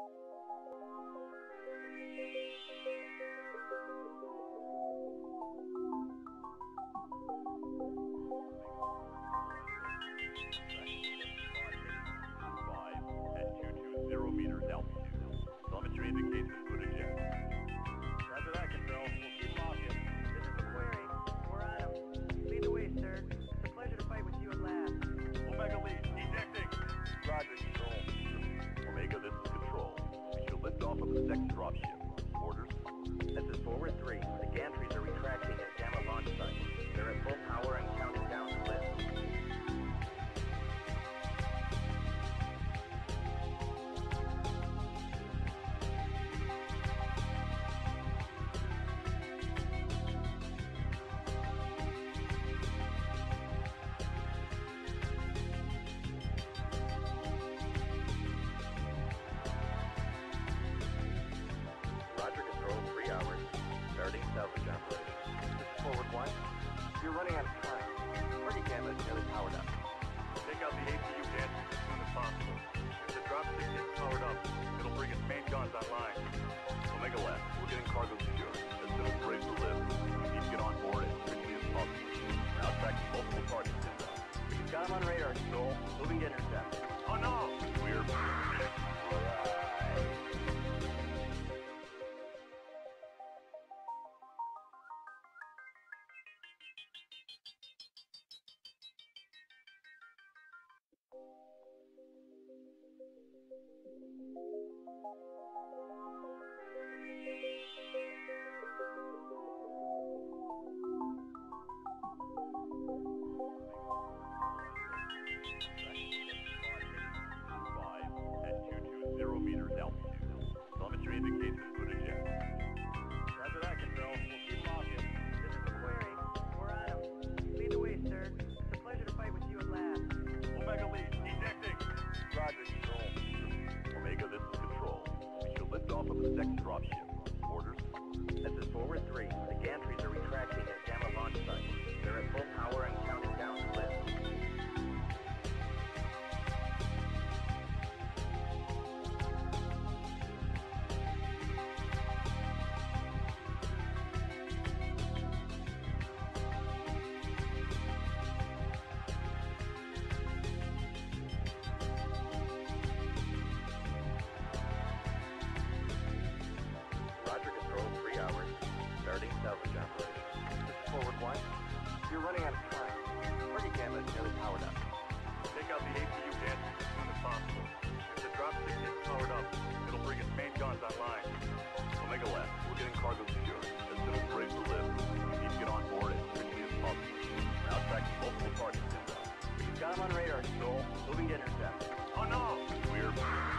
meters altitude. Telemetry indicates input eject. Roger that, Control. We'll keep walking. This is the query. We're on him. Lead the way, sir. It's a pleasure to fight with you at last. Omega lead, ejecting. Roger, Control. Omega, this is Control. We should lift off of the second dropship. Orders? This is Forward 3. The gantries are retracting at Gamma launch site. They're at full power and counting down to lift. Salvage operation. This is Forward 1. You're running out of time. Party Gamma is nearly powered up. Take out the APU gantries as soon as possible. If the dropship gets powered up, it'll bring its main guns online. Omega left. We're getting cargo secured. As soon as we're ready to lift, we need to get on board as quickly as possible. We're now tracking multiple targets inbound. Got him on radar, Control. Moving to intercept. Oh no! We're... meters altitude. Telemetry indicates input eject. Roger that, Control. We'll keep walking. This is the query. We're on him. Lead the way, sir. It's a pleasure to fight with you at last. Omega lead, ejecting. Roger, Control. Omega, this is Control. We should lift off of the second dropship. Orders? This is Forward 3. The gantries are retracting at Gamma launch site. They're at full power and counting down to lift. Salvage operation. This is Forward 1. You're running out of time. Party Gamma is nearly powered up. Take out the APU gantries as soon as possible. If the dropship gets powered up, it'll bring its main guns online. Omega left. We're getting cargo secured. As soon as we're ready to lift, we need to get on board as quickly as possible. We're now tracking multiple targets inbound. Got him on radar, Control. Moving to intercept. Oh no! We're...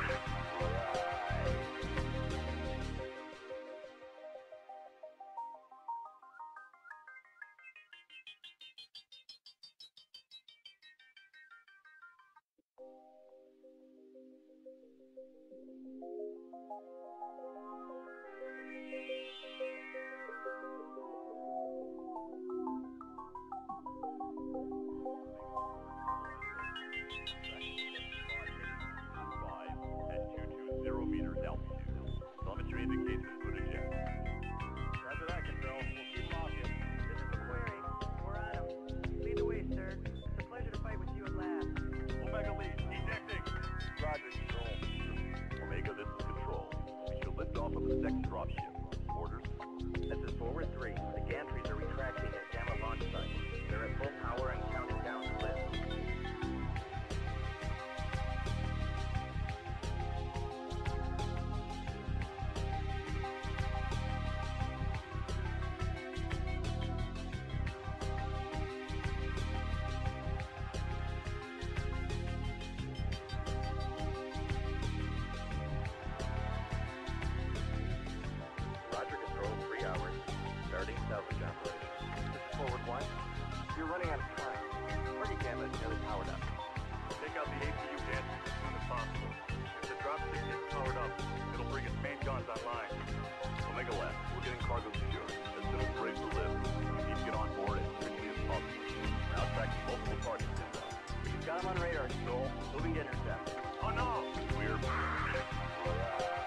meters altitude. Telemetry indicates input eject. Roger that, Control. We'll keep walking. This is the query. We're on him. Lead the way, sir. It's a pleasure to fight with you at last. Omega lead, ejecting. Roger, Control. Omega, this is Control. We should lift off of the second dropship. Orders? This is Forward 3. The gantries are retracting at Gamma launch site. They're at full power and counting down to lift. Salvage operation. This is Forward 1. You're running out of time. Party Gamma is nearly powered up. Take out the APU gantries as soon as possible. If the dropship gets powered up, it'll bring its main guns online. Omega left. We're getting cargo secured. As soon as we're ready to lift, we need to get on board as quickly as possible. We're now tracking multiple targets inbound. Got him on radar, Control. Moving to intercept. Oh no! We're...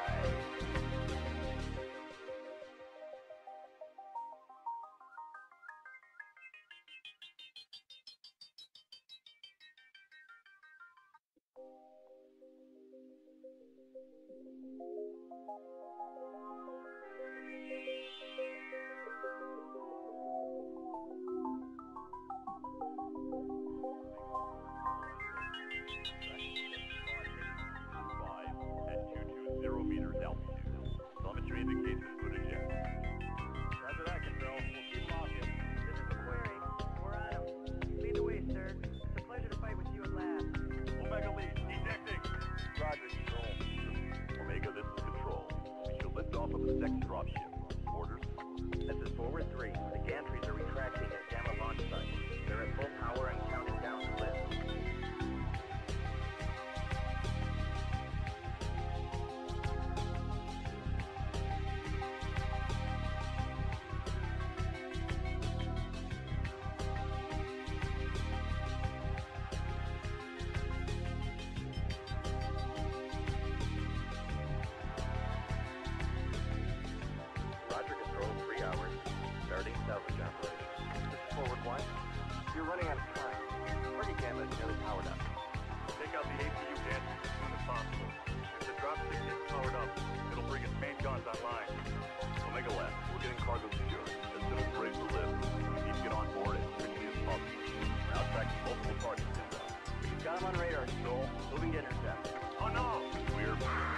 Got him on radar, Skull. Moving to intercept. Oh no! We're...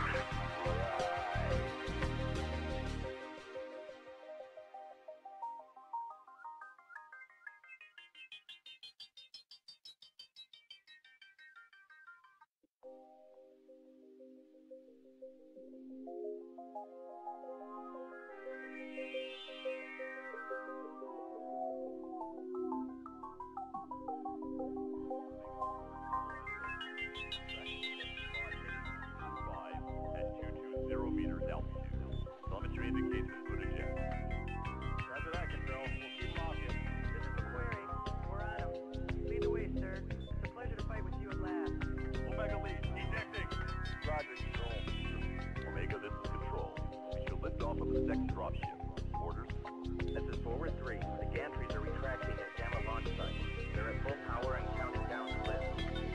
at 220 meters altitude. Telemetry indicates input eject. Roger that, Control. We'll keep them off you. This is McQuarrie. We're on him. Lead the way, sir. It's a pleasure to fight with you at last. Omega lead, ejecting! Roger, Control. Omega, this is Control. We shall lift off of the second dropship. Orders? This is Forward 3. The gantries are retracting at Gamma launch site. They're at full power and counting down to lift.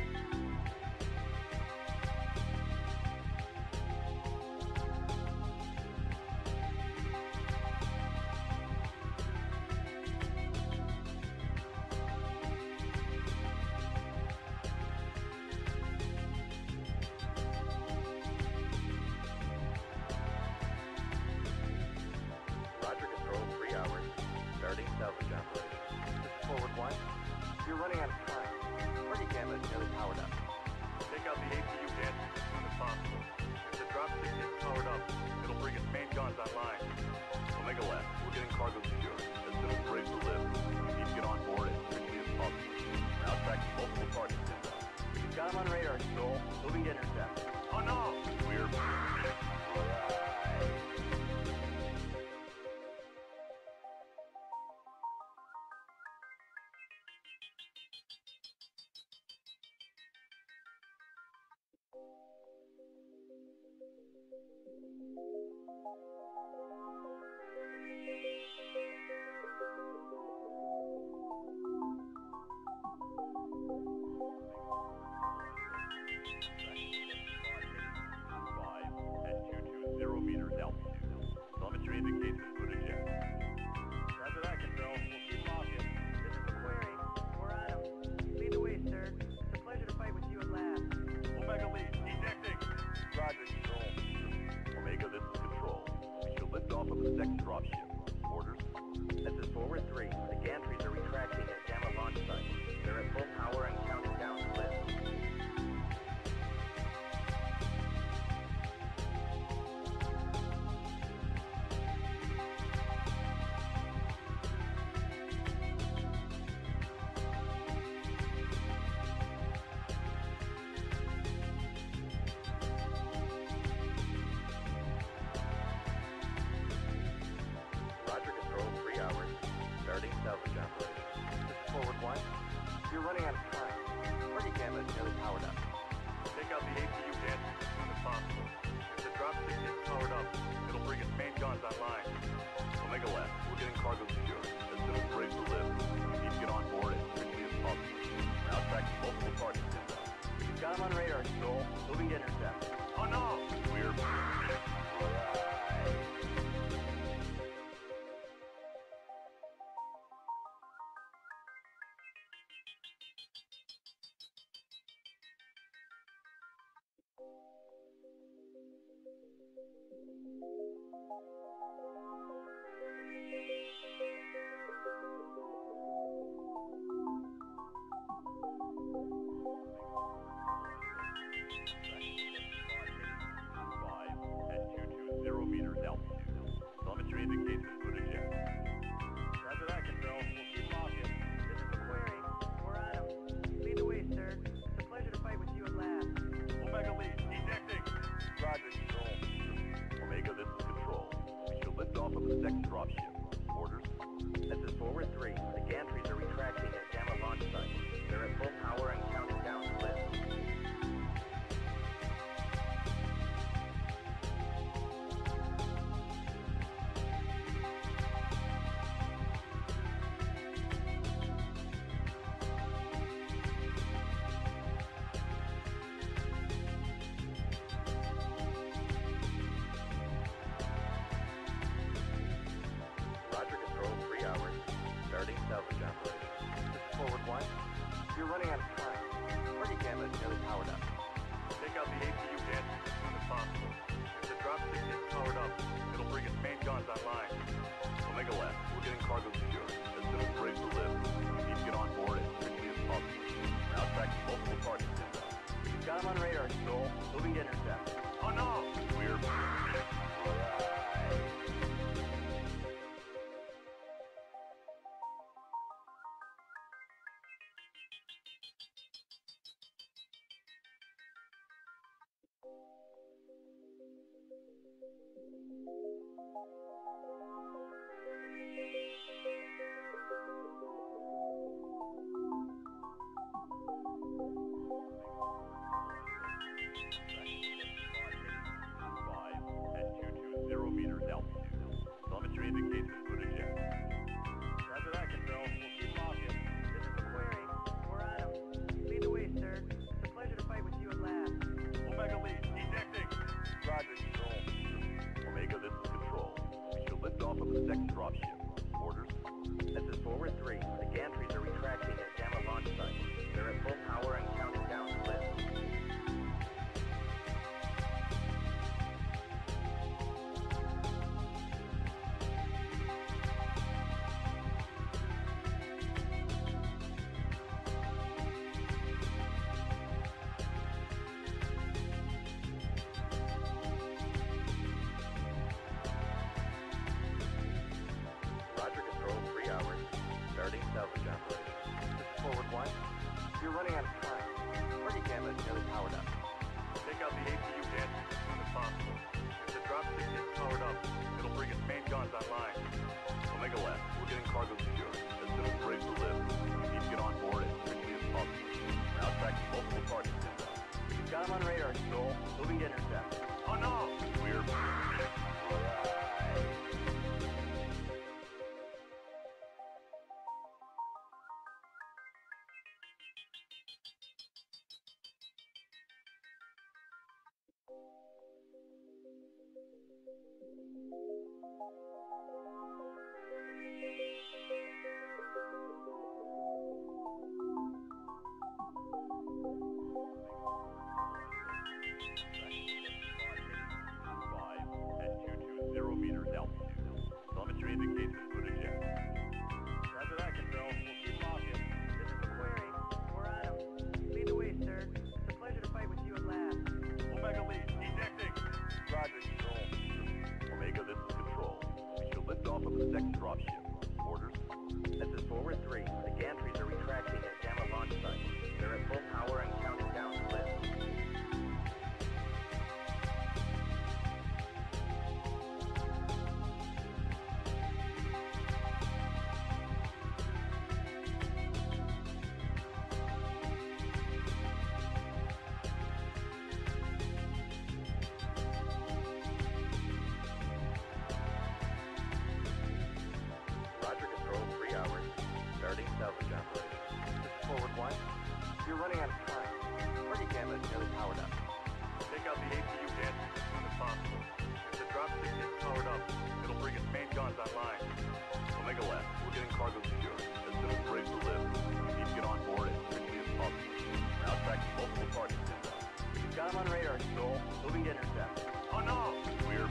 Roger, Control. 3 hours. Starting salvage operation. This is Forward 1. You're running out of time. Target Gamma is nearly powered up. Take out the APU gantries as soon as possible. If the dropship gets powered up, it'll bring its main guns online. Omega left. We're getting cargo secured. As soon as we're ready to lift, we need to get on board as quickly as possible. We're now tracking multiple targets inbound. Got him on radar, Skull. Moving to intercept. Oh no! We're... at 220 meters altitude. Telemetry indicates input eject. Roger that, Control. We'll keep them off you. This is McQuarrie. We're on him. Lead the way, sir. It's a pleasure to fight with you at last. Omega lead, ejecting! Roger, Control. Omega, this is Control. We shall lift off of the second dropship. Orders? This is Forward 3. The gantries are retracting at Gamma launch site. They're at full power and counting down to lift. Roger, Control. 3 hours. Starting salvage operation. This is Forward 1. You're running out of time. Target Gamma is nearly powered up. Take out the APU gantries as soon as possible. If the dropship gets powered up, it'll bring its main guns online. Omega left. We're getting cargo secured. As soon as we're ready to lift, we need to get on board as quickly as possible. We're now tracking multiple targets inbound. Got him on radar, Skull. Moving to intercept. Oh no! We're... intercept. Oh no! We're...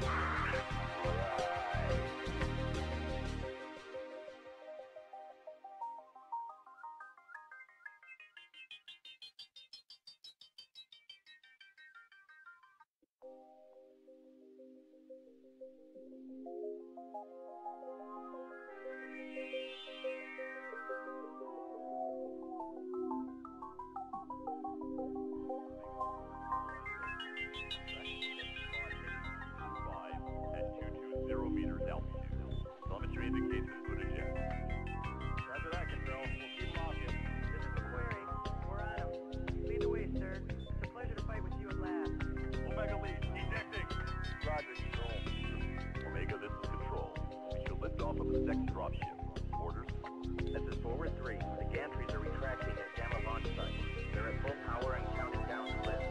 at 220 meters altitude. Telemetry indicates input eject. Roger that, Control. We'll keep walking. This is McQuarrie. We're on him. Lead the way, sir. It's a pleasure to fight with you at last. Omega lead, ejecting. Roger, Control. Omega, this is Control. We should lift off of the second dropship. Orders? This is Forward 3. The gantries are retracting at Gamma launch site. They're at full power and counting down to lift.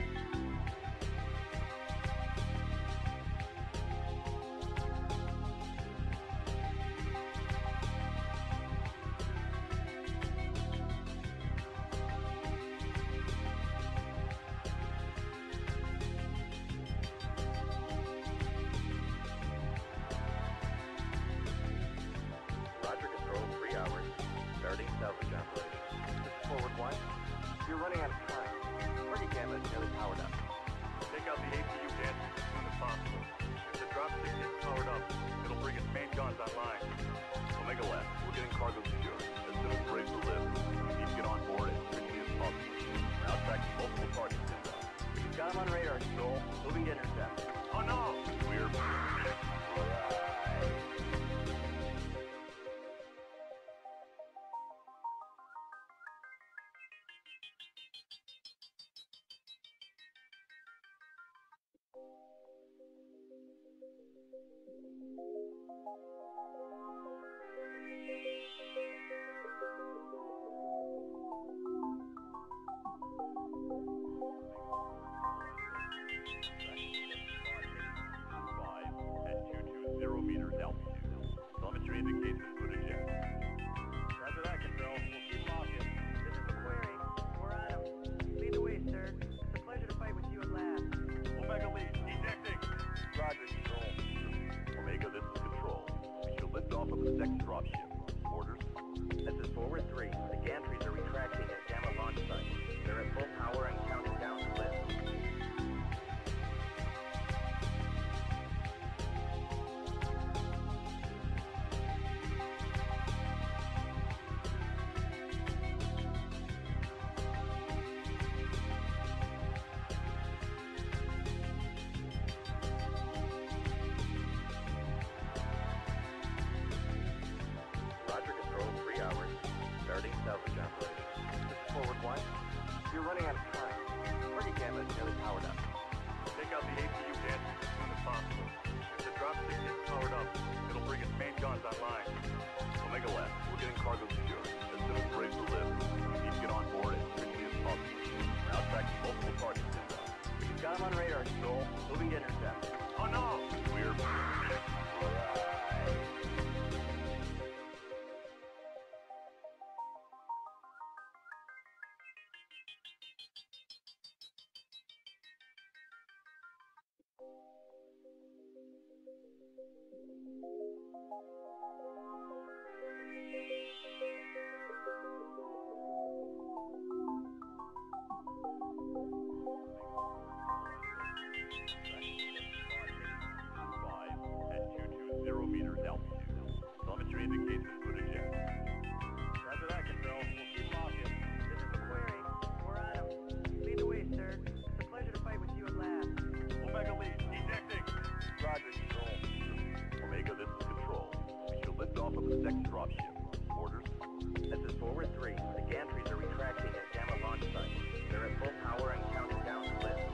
Roger, Control. 3 hours. Starting salvage operation. This is Forward 1. You're running out of time. Target Gamma is nearly powered up. Take out the APU gantries as soon as possible. If the dropship gets powered up, it'll bring its main guns online. Omega left. We're getting cargo secure. As soon as we're able to lift, we need to get on board as quickly as possible. We're now tracking multiple targets inbound. You've got him on radar, Control. Moving to intercept. Oh no! We're... at 220 meters altitude. Telemetry indicates input eject. Roger that, Control. We'll keep walking. This is McQuarrie. We're on him. Lead the way, sir. It's a pleasure to fight with you at last. Omega lead, ejecting. Roger, Control. Omega, this is Control. We should lift off of the second dropship. Orders? This is Forward 3. The gantries are retracting at Gamma launch site. They're at full power and counting down to lift. Roger, Control. 3 hours. Starting salvage operation. This is Forward 1. You're running out of time. Target Gamma is nearly powered up. Take out the APU gantries as soon as possible. If the dropship gets powered up, it'll bring its main guns online. Omega left. We're getting cargo secure. As soon as we're able to lift, we need to get on board as quickly as possible. We're now tracking multiple targets inbound. You've got him on radar, Control. Moving to intercept. Oh no! We're... at 220 meters altitude. Telemetry indicates input eject. Roger that, Control. We'll keep walking. This is McQuarrie. We're on him. Lead the way, sir. It's a pleasure to fight with you at last. Omega lead, ejecting. Roger, Control. Omega, this is Control. We should lift off of the second dropship. Orders? This is Forward 3. The gantries are retracting at Gamma launch site. They're at full power and counting down to lift.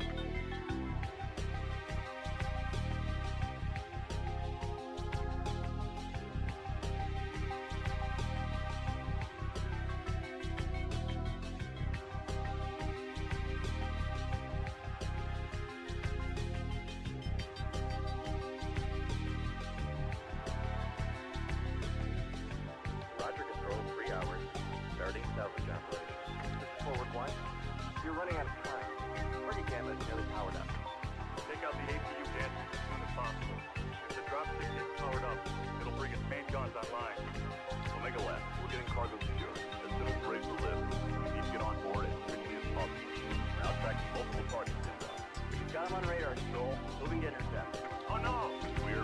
Roger, Control. 3 hours. Starting salvage operation. This is Forward 1. You're running out of time. Target Gamma is nearly powered up. Take Take out the APU gadgets as soon as possible. If the dropship gets powered up, it'll bring its main guns online. Omega Lab, we're getting cargo secured. As soon as we're able to lift, we need to get on board as quickly as possible. We're now tracking multiple targets inbound. We've got him on radar, Skull. Moving to intercept. Oh no! We're...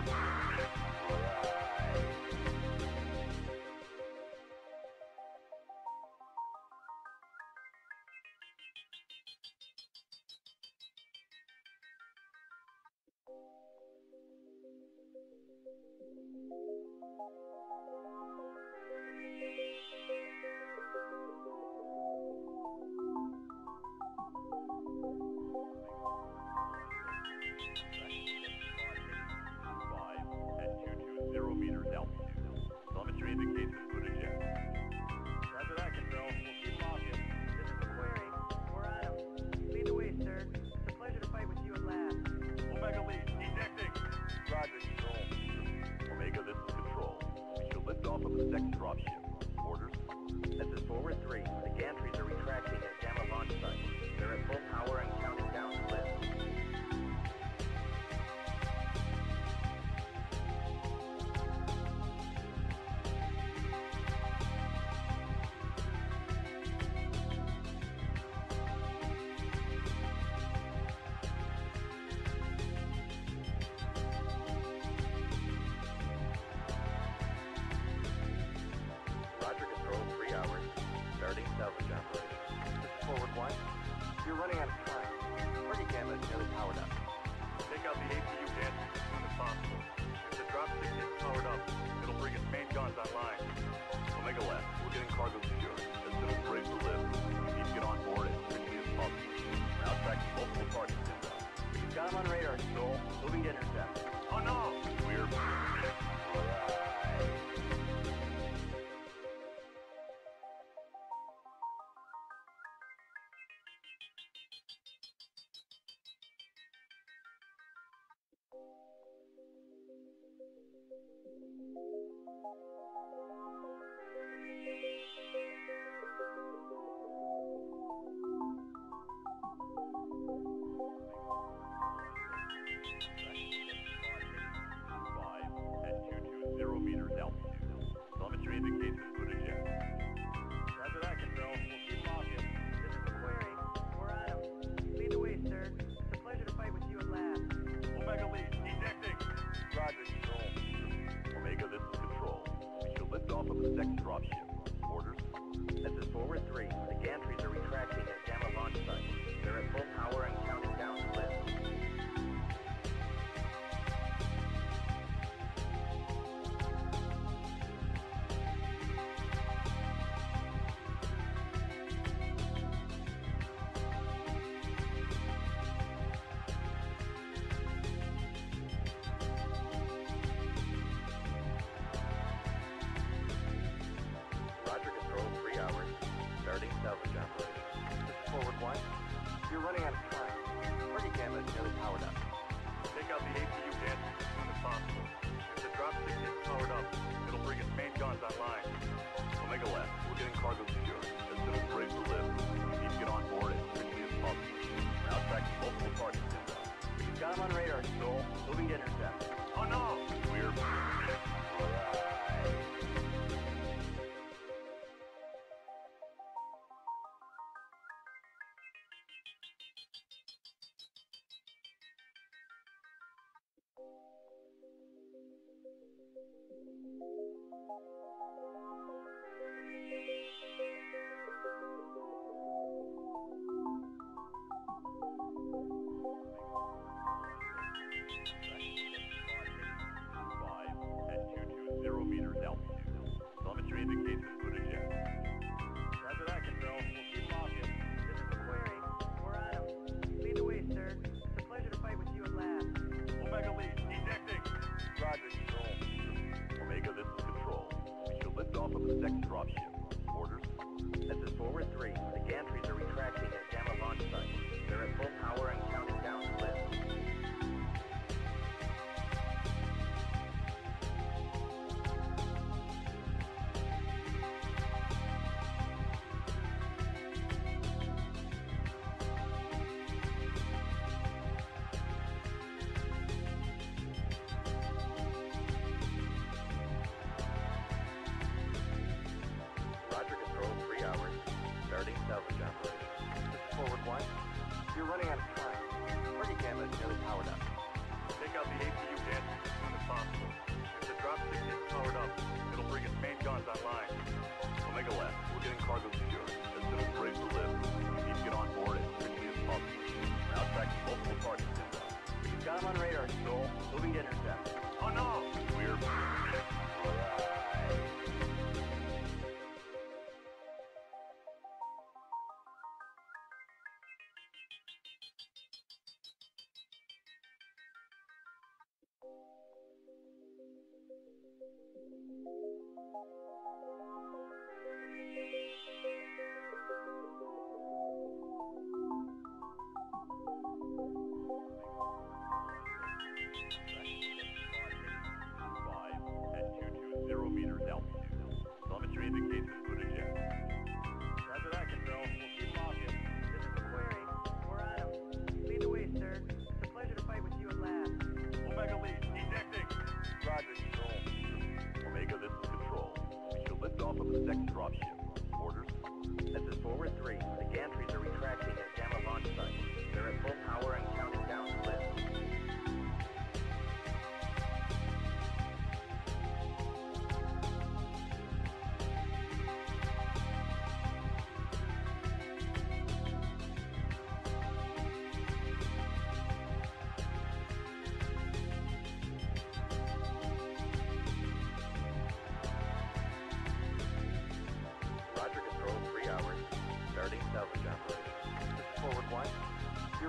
at 220 meters altitude. Telemetry indicates input eject. Roger that, Control. We'll keep him off you. This is McQuarrie. We're on him. Lead the way, sir. It's a pleasure to fight with you at last. Omega lead, ejecting! Roger, Control. Omega, this is Control. We shall lift off of the second dropship. Orders? This is Forward 3. The gantries are retracting at Gamma launch site. They're at full power and counting down to lift. Roger, Control. 3 hours. Starting salvage operation. This is Forward 1. You're running out of time. Target Gamma is nearly powered up. Take out the APU gadgets as soon as possible. If the dropship gets powered up, it'll bring its main guns online. Omega Lab, we're getting cargo secured. As soon as we're able to lift, we need to get on board as quickly as possible. We're now tracking multiple targets inbound. We've got him on radar, Skull. Moving to intercept. Oh no! We're... at 220 meters altitude. Telemetry indicates input eject. Roger that, Control. We'll keep him off you. This is McQuarrie. We're on him. Lead the way, sir. It's a pleasure to fight with you at last. Omega lead, ejecting! Roger, Control. Omega, this is Control. We shall lift off of the second dropship. Orders? This is Forward 3. The gantries are retracting at Gamma launch site. They're at full power and counting down to lift. Roger, Control. 3 hours. Starting salvage operation. This is Forward 1. You're running out of time. Target Gamma is nearly powered up. Take out the APU gadgets as soon as possible. If the dropship gets powered up, it'll bring its main guns online. Omega Lab, we're getting cargo secured. As soon as we're able to lift, we need to get on board as quickly as possible. We're now tracking multiple targets inbound. We've got him on radar, Skull. Moving to intercept. Oh no! We're...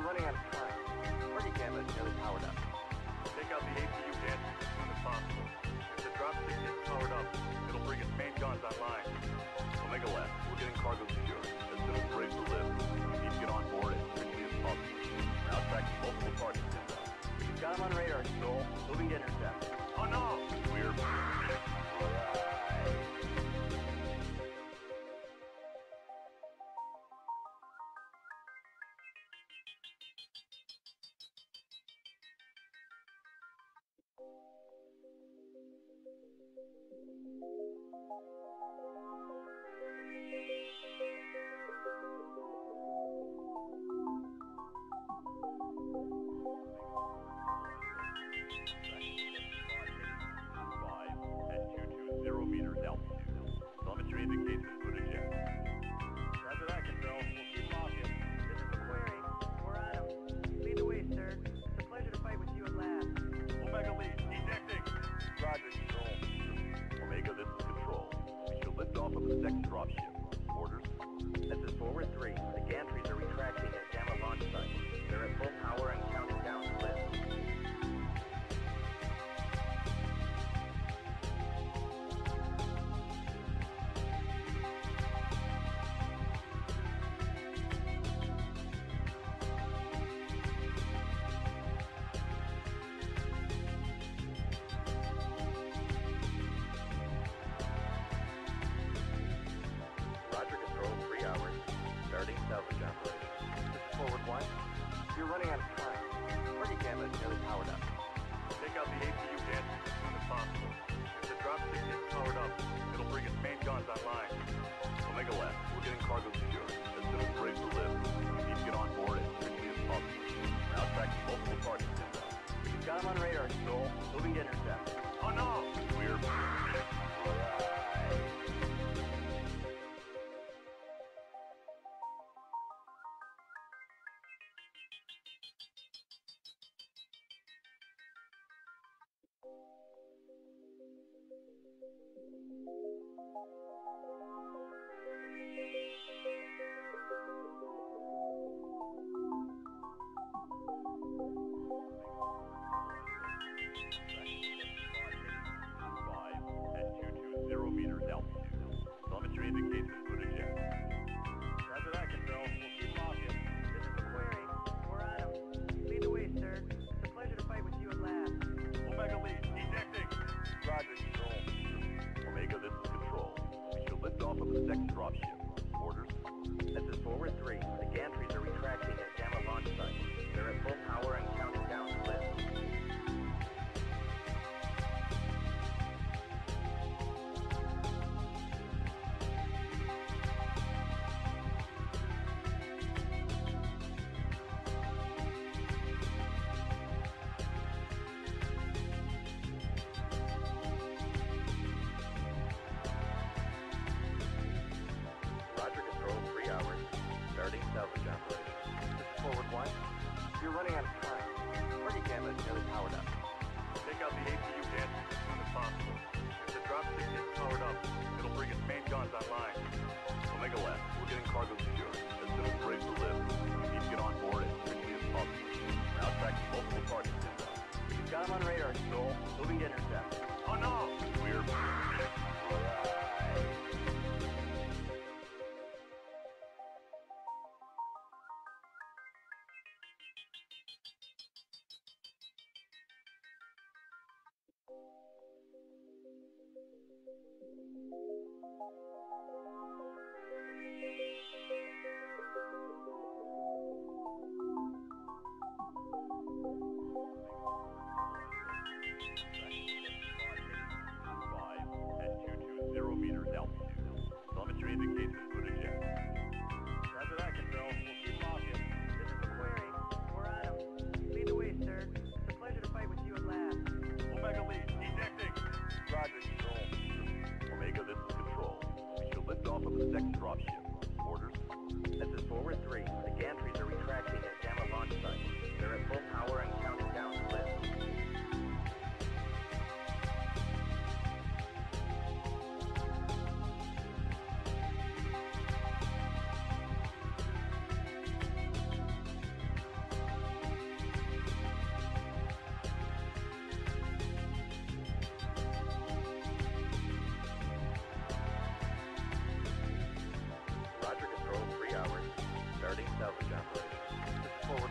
running out of time. Target gamma is nearly powered up. Take out the APU gadgets as soon as possible. If the dropship gets powered up, it'll bring its main guns online. Omega Lab, we're getting cargo secured. As soon as we're able to lift, we need to get on board as quickly as possible. We're now tracking multiple targets inbound. We've got him on radar, Skull. Moving to intercept. Oh no! We're... at 220 meters altitude. Telemetry indicates input eject. Roger that, Control. We'll keep them off you. This is McQuarrie. We're on him. Lead the way, sir. It's a pleasure to fight with you at last. Omega lead, ejecting! Roger, Control. Omega, this is Control. We shall lift off of the second dropship. Orders? This is Forward 3. The gantries are retracting at Gamma launch site. They're at full power and counting down to lift. Roger, Control. 3 hours. Starting salvage operation. This is Forward 1. You're running out of time. Target gamma is nearly powered up. Take out the APU gadgets as soon as possible. If the dropship gets powered up, it'll bring its main guns online. Omega Lab, we're getting cargo secured. As soon as we're able to lift, we need to get on board as quickly as possible. We're now tracking multiple targets inbound. We've got him on radar, Skull. Moving to intercept. Oh no! We're... at 220 meters altitude. Telemetry indicates input eject. Roger that, Control. We'll keep them off you. This is McQuarrie. We're on him. Lead the way, sir. It's a pleasure to fight with you at last. Omega lead, ejecting! Roger, Control. Omega, this is Control. We shall lift off of the second dropship. Orders? This is Forward 3. The gantries are retracting at Gamma launch site. They're at full power and counting down to lift. Roger, Control. 3 hours. Starting salvage operation. This is Forward 1. You're running out of time. Target gamma is nearly powered up. Take out the APU gadgets as soon as possible. If the dropship gets powered up, it'll bring its main guns online. Omega Lab, we're getting cargo secured. As soon as we're able to lift, we need to get on board as quickly as possible. We're now tracking multiple targets inbound. We've got him on radar, Skull. Moving to intercept. Oh no! We're...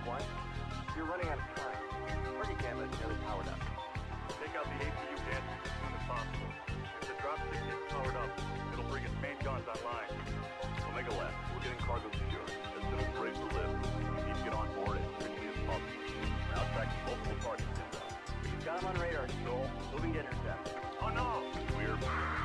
1. You're running out of time. Target gamma is nearly powered up. Take out the APU gas as soon as possible. If the dropship gets powered up, it'll bring its main guns online. Omega Lab, we're getting cargo secure. As soon as we're able to lift, we need to get on board as quickly as possible. We're now tracking multiple targets inbound. Got him on radar, Skull. Moving to intercept. Oh no! We're...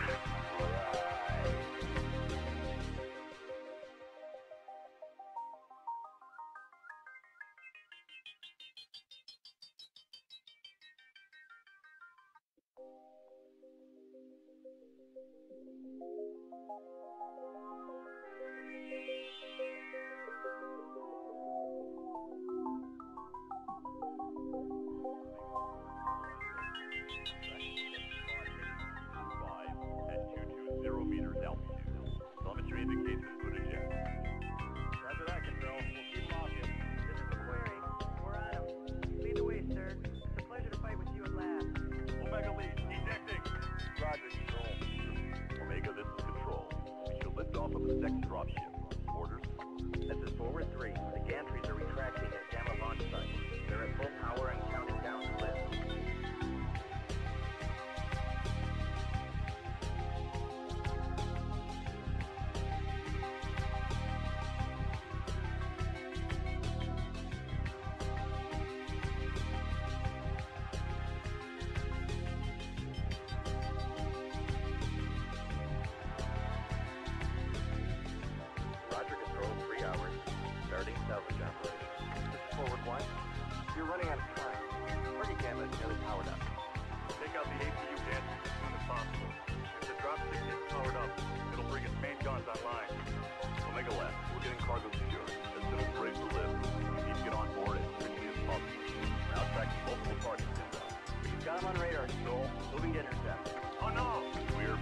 at 220 meters altitude. Telemetry indicates input eject. Roger that, Control. We'll keep walking. This is the query. We're on him. Lead the way, sir. It's a pleasure to fight with you at last. Omega lead, ejecting! Roger, Control. Omega, this is Control. We should lift off of the second dropship. Orders? This is Forward 3. The gantries are retracting at Gamma launch site. They're at full power and counting down to lift. Roger, Control. 3 hours. Starting salvage operation. This is Forward 1. You're running out of time. Target gamma is nearly powered up. Take out the APU gas as soon as possible. If the dropship gets powered up, it'll bring its main guns online. Omega Lab, we're getting cargo secure. As soon as we're able to lift, we need to get on board as quickly as possible. We're now tracking multiple targets inbound. Got him on radar, Skull. Moving to intercept. Oh no! We're...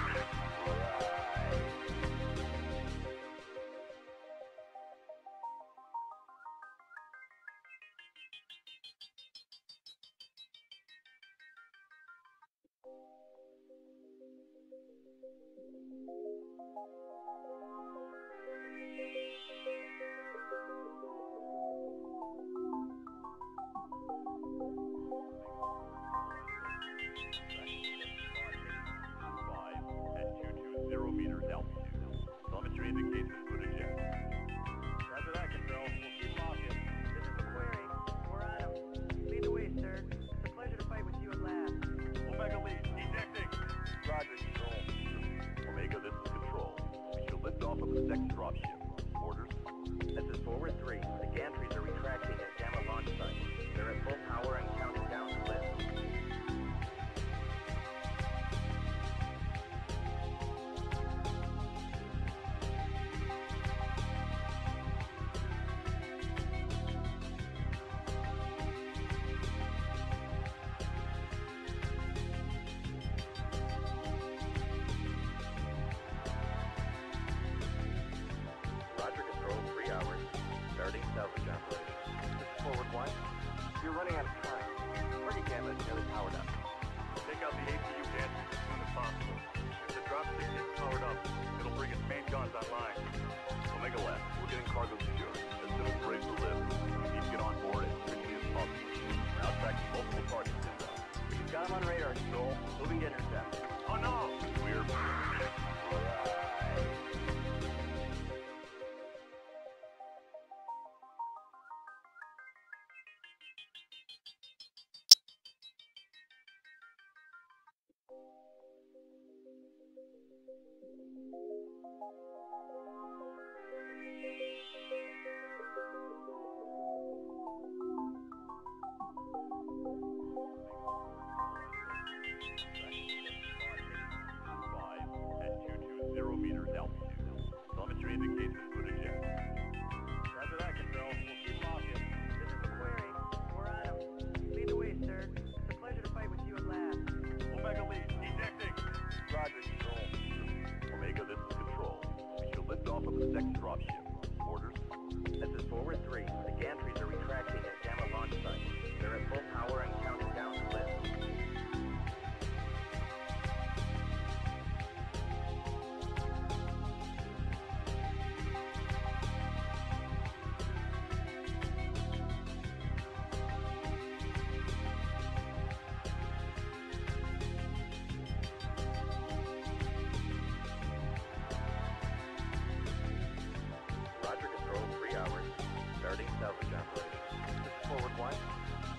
at 220 meters altitude. Telemetry indicates input eject. Roger that, Control. We'll keep walking. This is the query. We're on him. Lead the way, sir. It's a pleasure to fight with you at last. Omega lead, ejecting! Roger, Control. Omega, this is Control. We should lift off of the second dropship. Orders? This is Forward 3. The gantries are retracting at Gamma launch site. They're at full power and counting down to lift. Roger, Control. 3 hours. Starting salvage operation. This is Forward 1. You're running out of time. Target gamma is nearly powered up. Take out the APU gas as soon as possible. If the dropship gets powered up, it'll bring its main guns online. Omega Lab, we're getting cargo secure. As soon as we're able to lift, we need to get on board as quickly as possible. We're now tracking multiple targets inbound. Got him on radar, Skull. Moving to intercept. Oh no! We're...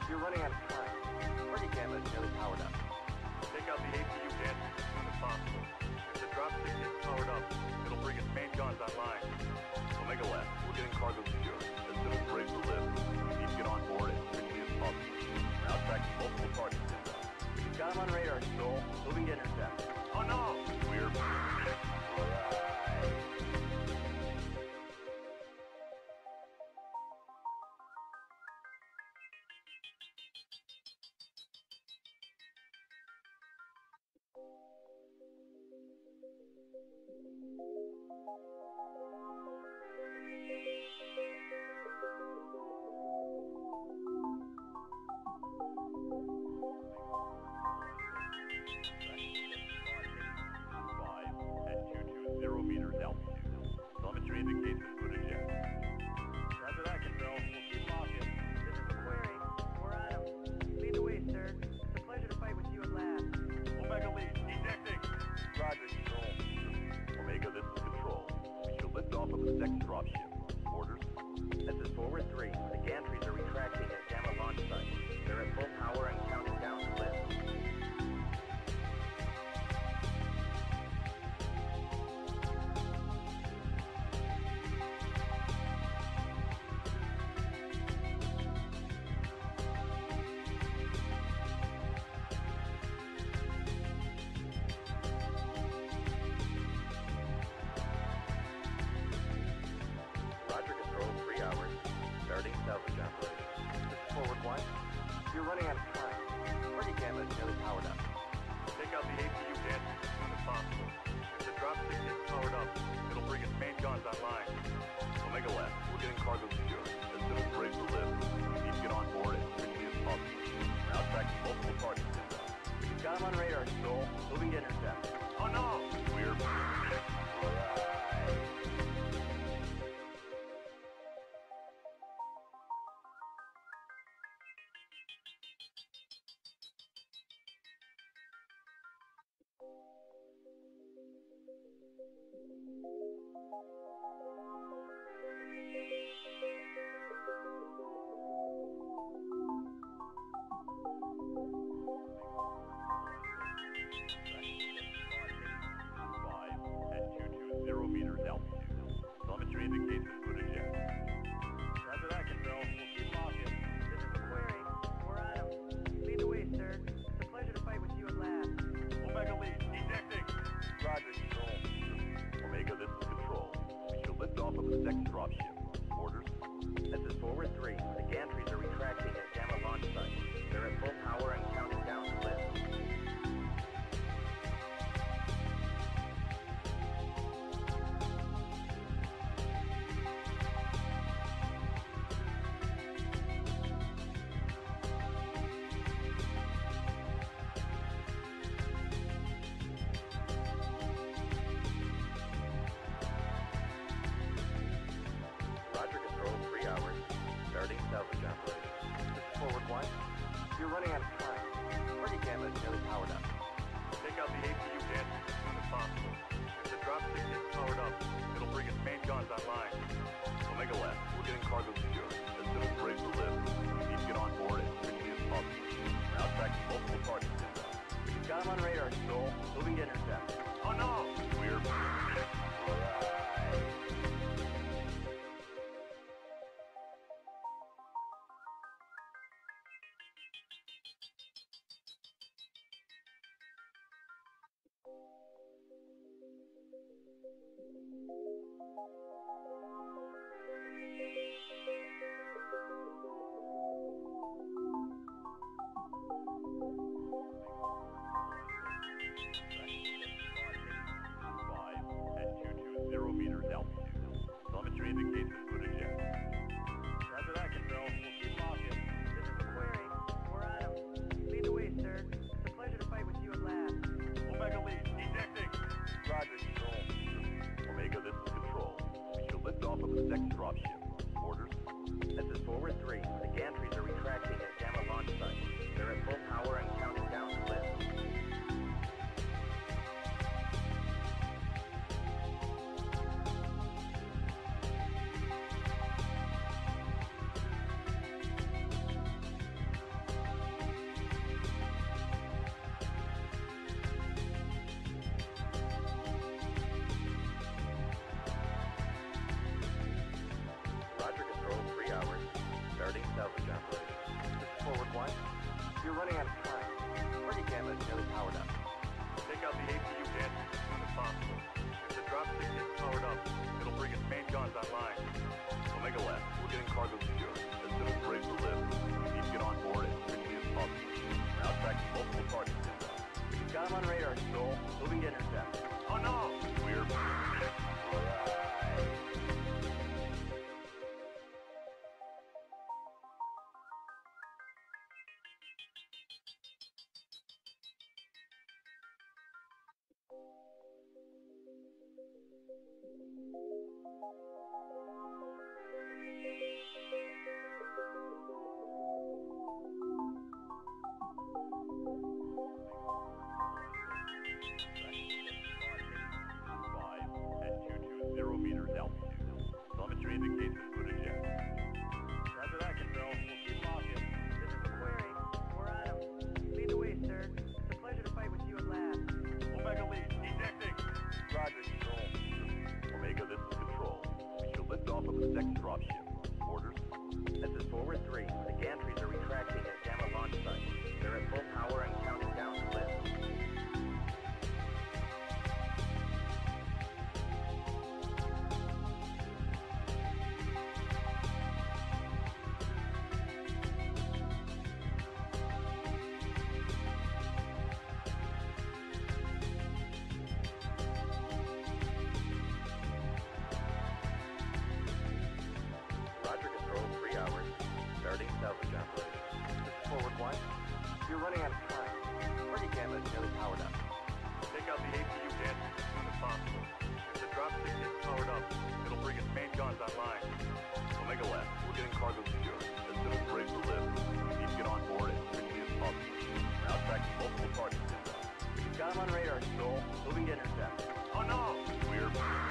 You're running out of time. Target gamma is nearly powered up. Take out the APU gadgets as soon as possible. If the dropship gets powered up, it'll bring its main guns online. Omega Lab, we're getting cargo secure. As soon as we're able to lift, we need to get on board as quickly as possible. We're now tracking multiple targets inbound. We've got him on radar, Skull. Moving to intercept. Oh no! We're... at 220 meters altitude. Telemetry indicates input eject. Roger that, Control. We'll keep them off you. This is McQuarrie. We're on him. Lead the way, sir. It's a pleasure to fight with you at last. Omega lead, ejecting! Roger, Control. Omega, this is Control. We shall lift off of the second dropship. Orders? This is Forward 3. The gantries are retracting at Gamma launch site. They're at full power and counting down to lift. Roger, Control. 3 hours. Starting salvage operation. This is Forward 1. You're running out of time. Target gamma is nearly powered up. Take out the APU gadgets as soon as possible. If the dropship gets powered up, it'll bring its main guns online. Omega Lab, we're getting cargo secure. As soon as we're able to lift, we need to get on board as quickly as possible. We're now tracking multiple targets inbound. We've got him on radar, Skull. Moving to intercept. Oh no! We're... at 220 meters altitude. Telemetry indicates input eject. Roger that, Control. We'll keep them off you. This is McQuarrie. We're on him. Lead the way, sir. It's a pleasure to fight with you at last. Omega lead, ejecting! Roger, Control. Omega, this is Control. We shall lift off of the second dropship. Orders? This is Forward 3. The gantries are retracting at Gamma launch site. They're at full power and counting down to lift. Roger, Control. 3 hours. Starting salvage operation. This is Forward 1. You're running out of time. Target gamma is nearly powered up. Take out the APU gadgets as soon as possible. If the dropship gets powered up, it'll bring its main guns online. Omega Lab, we're getting cargo secure. As soon as we're able to lift, we need to get on board as quickly as possible. We're now tracking multiple targets inbound. We've got him on radar, Skull. Moving to intercept. Oh no! We're... salvage operations. This is forward one. You're running out of time. Target gamma is nearly powered up. Take out the APU gadgets as soon as possible. If the dropship gets powered up, it'll bring its main guns online. Omega Lab, we're getting cargo secure. As soon as we're able to lift, we need to get on board as quickly as possible. We're now tracking multiple targets inbound. You've got him on radar, Skull. Moving to intercept. Oh no! We're...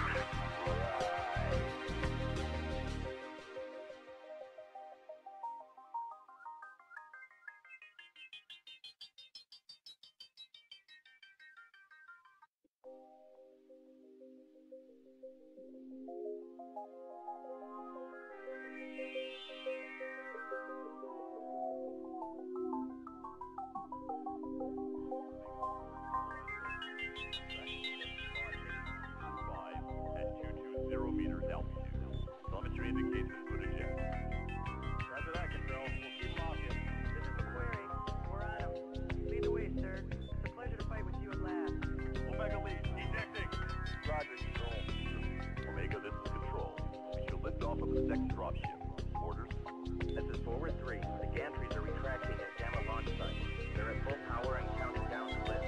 at 220 meters altitude. Telemetry indicates input eject. Roger that, Control. We'll keep them off you. This is McQuarrie. We're on him. Lead the way, sir. It's a pleasure to fight with you at last. Omega lead, ejecting! Roger, Control. Omega, this is Control. We should lift off of the second dropship. Orders? This is forward 3. The gantries are retracting at Gamma launch site. They're at full power and counting down to lift.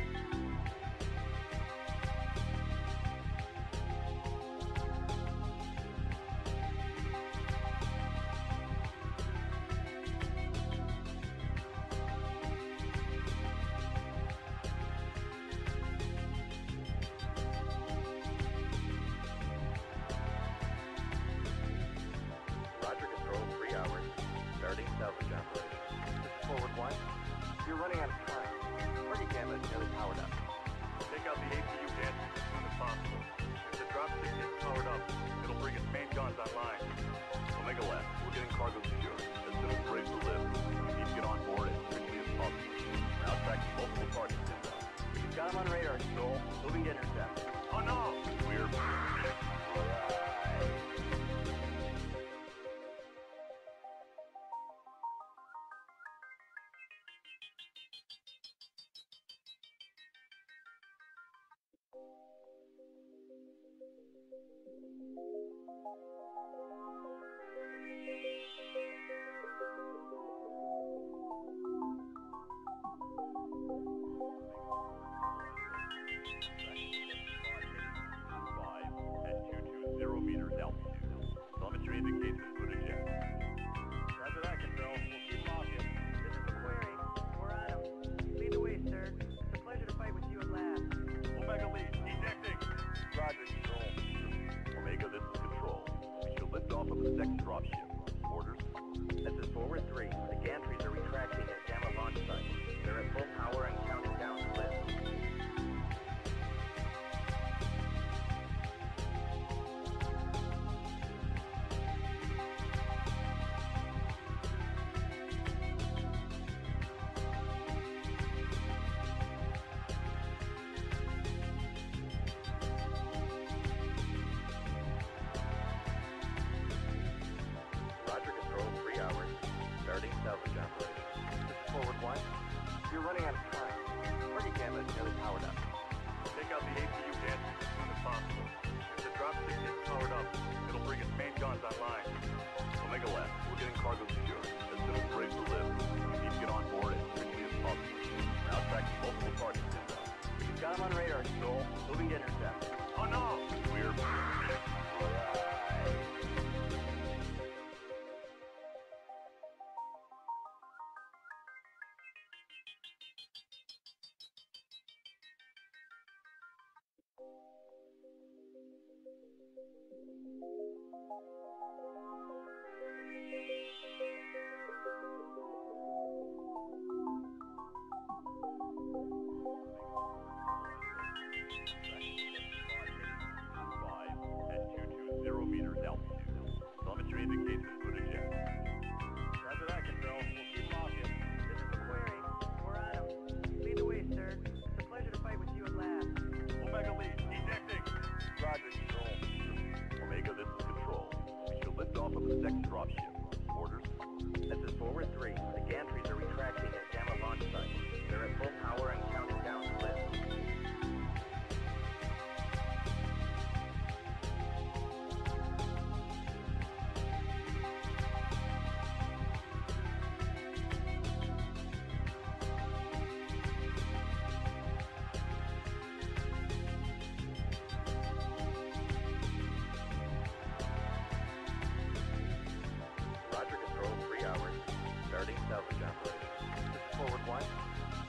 Roger, Control. 3 hours. Starting salvage operations. This is forward 1. You're running out of time. Target gamma is nearly powered up. Take out the APU gadgets as soon as possible. If the dropship gets powered up, it'll bring its main guns online. Omega Lab, we're getting cargo secure. As soon as we're able to lift, we need to get on board as quickly as possible. We're now tracking multiple targets inbound. You've got him on radar, Skull. Moving to intercept. Oh no! We're...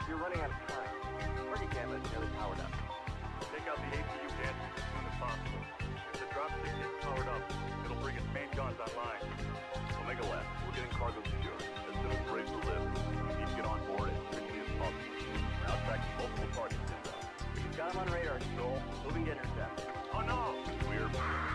You're running out of time. Target gamma is nearly powered up. Take out the APU gas as soon as possible. If the dropship gets powered up, it'll bring its main guns online. Omega Lab, we're getting cargo secured. As soon as we're able to lift, we need to get on board as quickly as possible. We're now tracking multiple targets inbound. Got him on radar, Skull. Moving to intercept. Oh no! We're...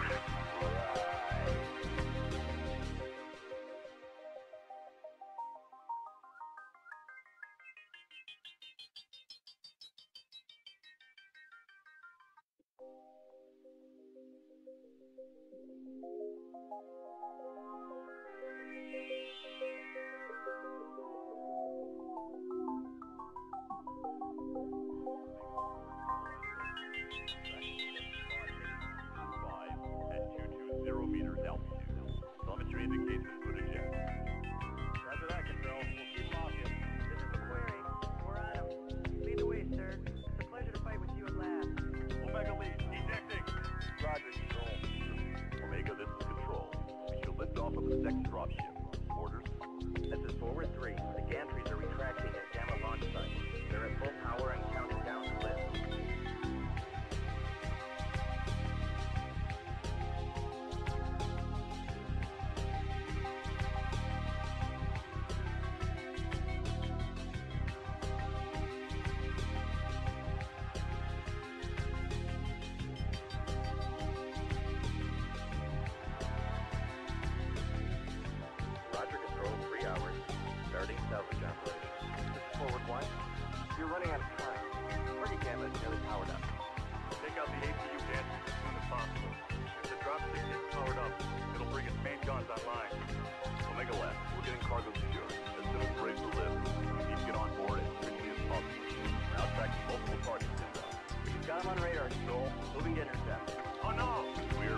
at 220 meters altitude. Telemetry indicates input eject. Roger that, Control. We'll keep walking. This is the query. We're on him. Lead the way, sir. It's a pleasure to fight with you at last. Omega lead, ejecting. Roger, Control. Omega, this is Control. We should lift off of the second dropship. Orders? This is Forward 3. The gantries are retracting at Gamma launch site. They're at full power and counting down to lift. Roger, Control. 3 hours. Starting salvage operation. This is Forward 1. You're running out of time. Target gamma is nearly powered up. Take out the APU gas as soon as possible. If the dropship gets powered up, it'll bring its main guns online. Omega Lab, we're getting cargo secured. As soon as we're able to lift, we need to get on board as quickly as possible. We're now tracking multiple targets inbound. Got him on radar, Skull. Moving to intercept. Oh no! We're...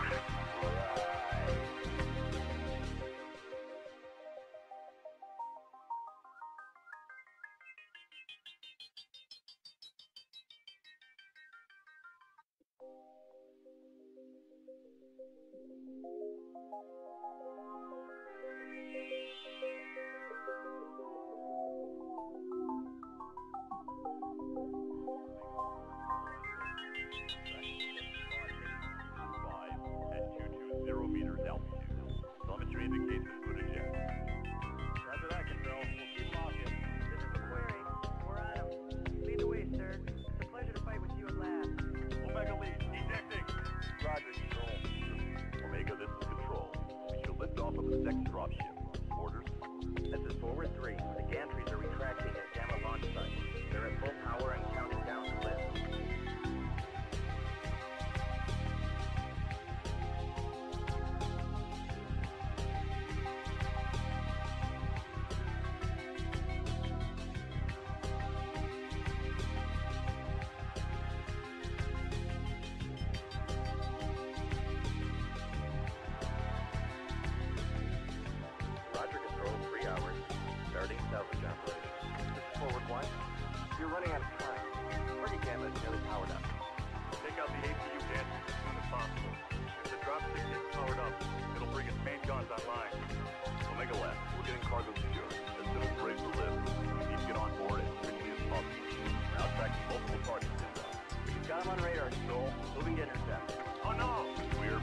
at 220 meters altitude. Telemetry indicates input eject. Roger that, Control. We'll keep walking. This is the query. We're on him. Lead the way, sir. It's a pleasure to fight with you at last. Omega lead, ejecting. Roger, Control. Omega, this is Control. We should lift off of the second dropship. Orders? This is Forward 3. The gantries are retracting at Gamma launch site. They're at full power and counting down to lift. Roger, Control. 3 hours. Starting salvage operation. This is Forward 1. You're running out of time. Target gamma is nearly powered up. Take out the APU gas as soon as possible. If the dropship gets powered up, it'll bring its main guns online. Omega Lab, we're getting cargo secured. As soon as we're able to lift, we need to get on board as quickly as possible. We're now tracking multiple targets inbound. Got him on radar, Skull. Moving to intercept. Oh no! We're...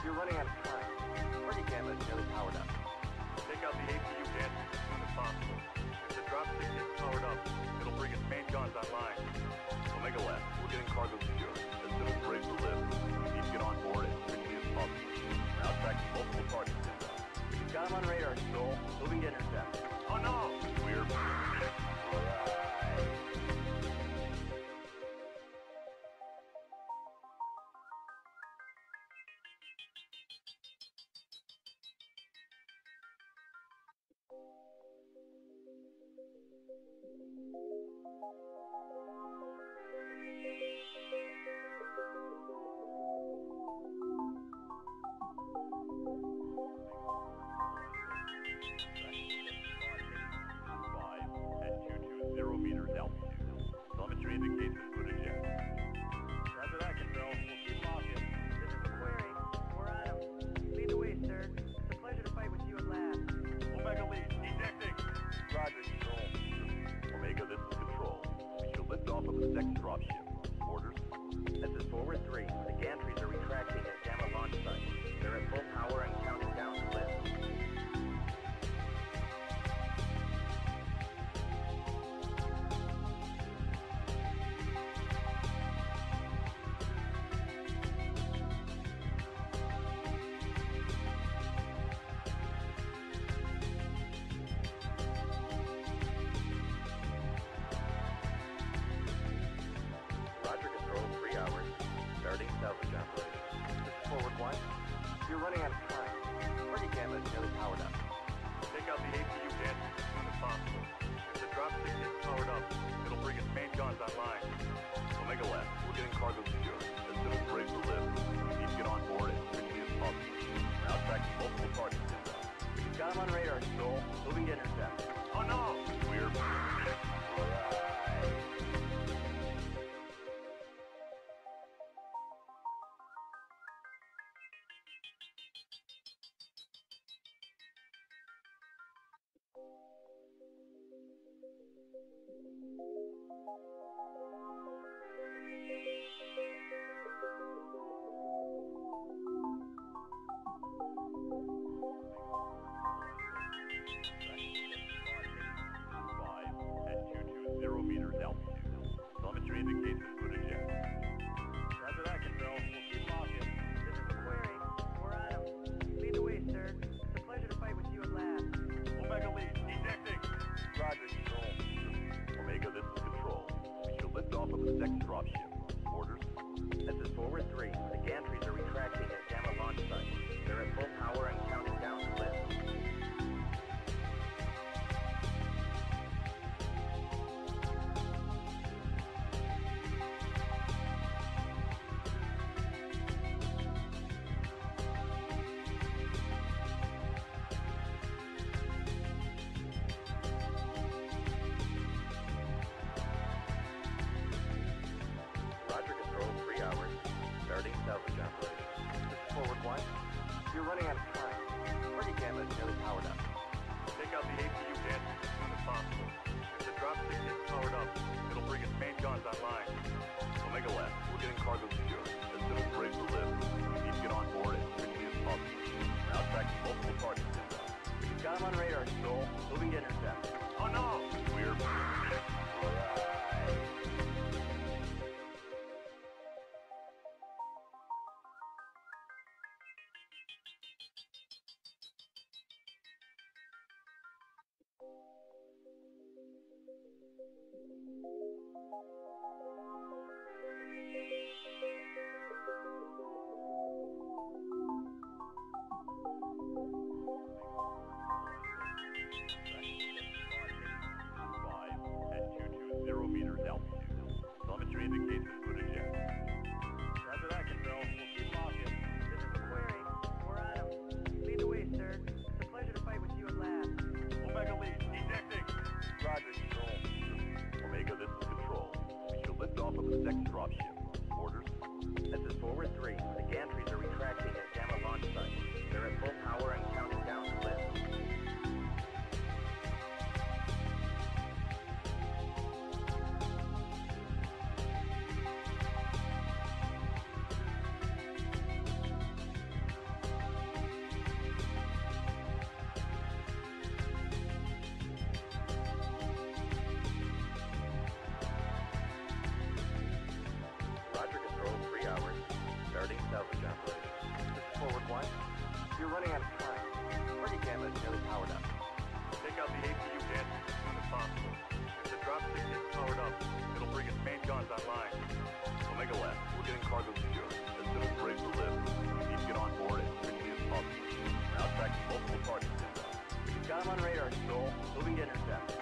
You're running out of time. Target gamma is nearly powered up. Take out the APU gantries as soon as possible. If the dropship gets powered up, it'll bring its main guns online. Omega Lab, we're getting cargo secure. As soon as we're able to lift, we need to get on board as quickly as possible. We're now tracking multiple targets inbound. We've got him on radar, Skull. Moving to intercept. Oh no! We're... meters altitude. Telemetry indicates input eject. Roger that, Control. We'll keep walking. This is the query. We're on him. Lead the way, sir. It's a pleasure to fight with you at last. Omega lead, ejecting. Roger, Control. Omega, this is Control. We shall lift off of the second dropship. Orders? This is Forward 3. The gantries are retracting at Gamma launch site. They're at full power and counting down to lift. Salvage operation. This is Forward 1. You're running out of time. Target gamma is nearly powered up. Take out the APU gantries as soon as possible. If the dropship gets powered up, it'll bring its main guns online. Omega Lab, we're getting cargo secure. As soon as we're able to lift, we need to get on board as quickly as possible. We're now tracking multiple targets inbound. We've got him on radar, Skull. Moving to intercept. Oh no! We're... meters altitude. Telemetry indicates input eject. Roger that, Control. We'll keep walking. This is the query. We're on him. Lead the way, sir. It's a pleasure to fight with you at last. Omega lead, ejecting. Roger, Control. Omega, this is Control. We shall lift off of the second dropship. Orders? This is Forward 3. The gantries are retracting at Gamma launch site. They're at full power and counting down to lift. Salvage operation. This is Forward 1. You're running out of time. Target gamma is nearly powered up. Take out the APU gantries as soon as possible. If the dropship gets powered up, it'll bring its main guns online. Omega Lab, we're getting cargo secure. As soon as we're able to lift, we need to get on board as quickly as possible. We're now tracking multiple targets inbound. We've got him on radar, Skull. Moving to intercept. Oh no! We're... meters altitude. Telemetry indicates input eject. Roger that, Control. We'll keep walking. This is the query. We're on him. Lead the way, sir. It's a pleasure to fight with you at last. Omega lead, ejecting. Roger, Control. Omega, this is Control. We shall lift off of the second dropship. Orders? This is Forward 3. The gantries are retracting at Gamma launch site. They're at full power and counting down to lift. running out of time. Target gamma is nearly powered up. Take out the APU gas as soon as possible. If the dropship gets powered up, it'll bring its main guns online. Omega Lab, we're getting cargo secure. As soon as we're able to lift, we need to get on board as quickly as possible. We're now tracking multiple targets inbound. Got him on radar, Skull. Moving to intercept.